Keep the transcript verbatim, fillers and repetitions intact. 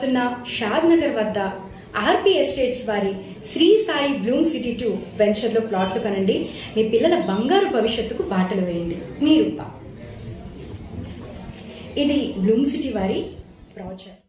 మారుతున్న షాద్ నగర్ వద్ద RP estates వారి Shri Sai bloom city two venture లో ప్లాట్లు కనండి. మీ పిల్లల బంగారు భవిష్యత్తుకు బాటలు వేయండి. మీ రూప. ఇది బ్లూమ్ సిటీ వారి ప్రాజెక్ట్.